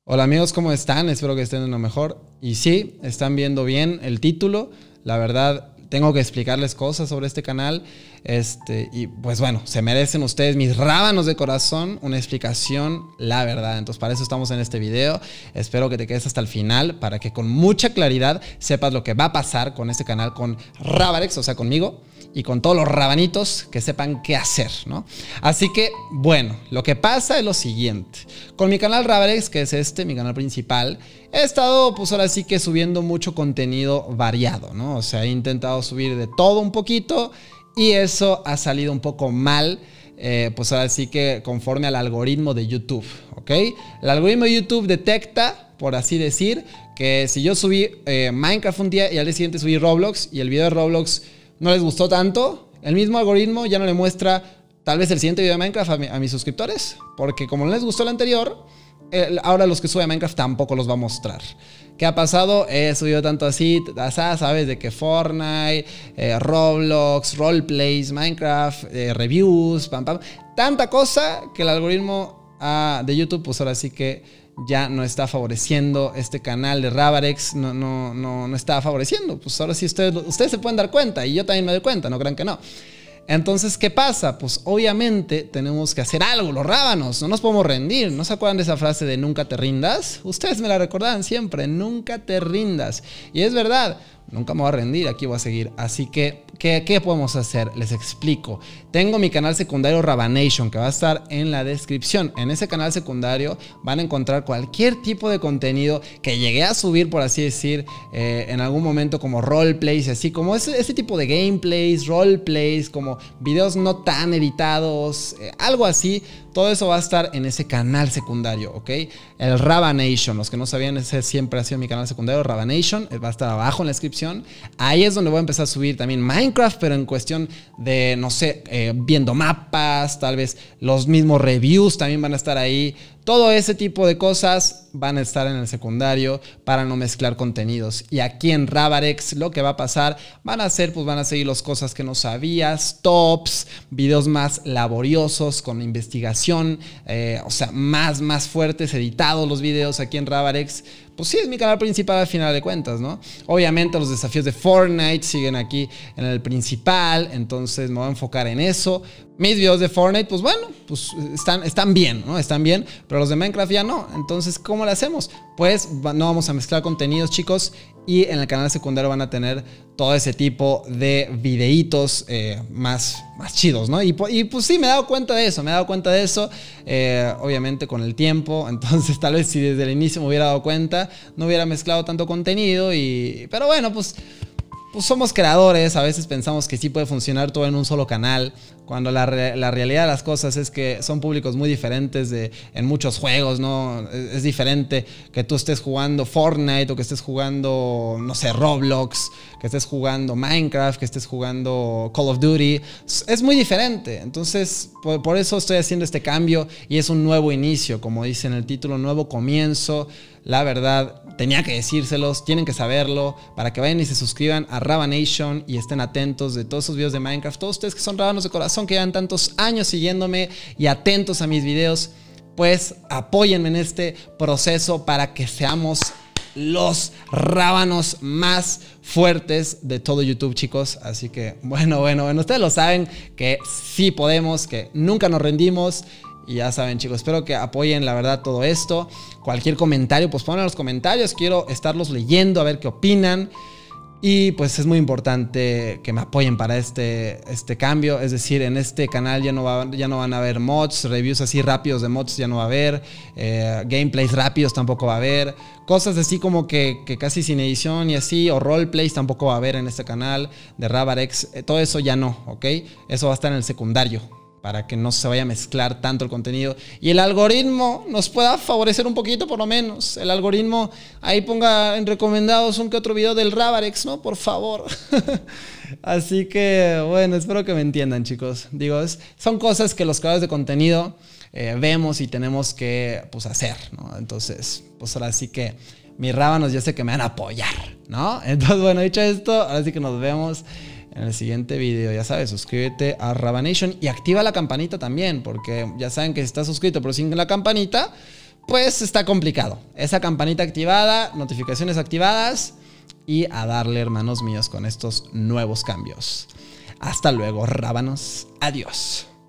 Hola amigos, ¿cómo están? Espero que estén en lo mejor. Y sí, están viendo bien el título. La verdad, tengo que explicarles cosas sobre este canal. Y pues bueno, se merecen ustedes, mis rábanos de corazón, una explicación, la verdad. Entonces para eso estamos en este video. Espero que te quedes hasta el final para que con mucha claridad sepas lo que va a pasar con este canal, con Rabarex, o sea, conmigo. Y con todos los rabanitos que sepan qué hacer, ¿no? Así que, bueno, lo que pasa es lo siguiente. Con mi canal Rabarex, que es mi canal principal, he estado, pues ahora sí que subiendo mucho contenido variado, ¿no? O sea, he intentado subir de todo un poquito y eso ha salido un poco mal, pues ahora sí que conforme al algoritmo de YouTube, ¿ok? El algoritmo de YouTube detecta, por así decir, que si yo subí Minecraft un día y al día siguiente subí Roblox y el video de Roblox no les gustó tanto, el mismo algoritmo ya no le muestra tal vez el siguiente video de Minecraft a mis suscriptores, porque como no les gustó el anterior, ahora los que sube a Minecraft tampoco los va a mostrar. ¿Qué ha pasado? He subido tanto así, sabes, de que Fortnite, Roblox, roleplays, Minecraft, reviews, tanta cosa que el algoritmo de YouTube, pues ahora sí que ya no está favoreciendo este canal de Rabarex, no está favoreciendo. Pues ahora sí ustedes se pueden dar cuenta y yo también me doy cuenta, no crean que no. Entonces, ¿qué pasa? Pues obviamente tenemos que hacer algo, los rábanos, no nos podemos rendir. ¿No se acuerdan de esa frase de nunca te rindas? Ustedes me la recordaban siempre, nunca te rindas. Y es verdad, nunca me voy a rendir, aquí voy a seguir. Así que, ¿qué podemos hacer? Les explico. Tengo mi canal secundario Rabanation, que va a estar en la descripción. En ese canal secundario van a encontrar cualquier tipo de contenido que llegué a subir, por así decir, en algún momento, como roleplays, así como ese tipo de gameplays, roleplays, como videos no tan editados, algo así. Todo eso va a estar en ese canal secundario, ¿ok? El Rabanation, los que no sabían, ese siempre ha sido mi canal secundario, Rabanation, va a estar abajo en la descripción. Ahí es donde voy a empezar a subir también Minecraft, pero en cuestión de, no sé, viendo mapas, tal vez los mismos reviews también van a estar ahí. Todo ese tipo de cosas van a estar en el secundario para no mezclar contenidos. Y aquí en Rabarex lo que va a pasar van a seguir las cosas que no sabías, tops, videos más laboriosos con investigación, o sea, más fuertes, editados los videos aquí en Rabarex. Pues sí, es mi canal principal al final de cuentas, ¿no? Obviamente los desafíos de Fortnite siguen aquí en el principal, entonces me voy a enfocar en eso. Mis videos de Fortnite, pues bueno, pues están bien, ¿no? Están bien, pero los de Minecraft ya no. Entonces, ¿cómo lo hacemos? Pues no vamos a mezclar contenidos, chicos, y en el canal secundario van a tener todo ese tipo de videitos más chidos, ¿no? Y pues sí, me he dado cuenta de eso, obviamente con el tiempo. Entonces tal vez si desde el inicio me hubiera dado cuenta, no hubiera mezclado tanto contenido. Pero bueno, pues somos creadores, a veces pensamos que sí puede funcionar todo en un solo canal, cuando la realidad de las cosas es que son públicos muy diferentes en muchos juegos, ¿no? Es diferente que tú estés jugando Fortnite o que estés jugando, no sé, Roblox, que estés jugando Minecraft, que estés jugando Call of Duty. Es muy diferente. Entonces, por eso estoy haciendo este cambio y es un nuevo inicio, como dice en el título, nuevo comienzo. La verdad, tenía que decírselos, tienen que saberlo, para que vayan y se suscriban a Rabanation y estén atentos de todos esos videos de Minecraft. Todos ustedes que son rábanos de corazón, que llevan tantos años siguiéndome y atentos a mis videos, pues apóyenme en este proceso para que seamos los rábanos más fuertes de todo YouTube, chicos. Así que, bueno, ustedes lo saben, que sí podemos, que nunca nos rendimos. Y ya saben, chicos, espero que apoyen, la verdad, todo esto. Cualquier comentario, pues pongan en los comentarios. Quiero estarlos leyendo, a ver qué opinan. Y pues es muy importante que me apoyen para este cambio. Es decir, en este canal ya no van a haber mods, reviews así rápidos de mods ya no va a haber. Gameplays rápidos tampoco va a haber. Cosas así como que casi sin edición y así, o roleplays tampoco va a haber en este canal de Rabarex. Todo eso ya no, ¿ok? Eso va a estar en el secundario, para que no se vaya a mezclar tanto el contenido y el algoritmo nos pueda favorecer un poquito, por lo menos. El algoritmo ahí ponga en recomendados un que otro video del Rabarex, ¿no? Por favor. Así que, bueno, espero que me entiendan, chicos. Digo, son cosas que los creadores de contenido vemos y tenemos que, pues, hacer, ¿no? Entonces, pues ahora sí que mis rábanos ya sé que me van a apoyar, ¿no? Entonces, bueno, dicho esto, ahora sí que nos vemos en el siguiente video. Ya sabes, suscríbete a Rabanation y activa la campanita también, porque ya saben que si estás suscrito pero sin la campanita, pues está complicado. Esa campanita activada, notificaciones activadas y a darle, hermanos míos, con estos nuevos cambios. Hasta luego, rábanos. Adiós.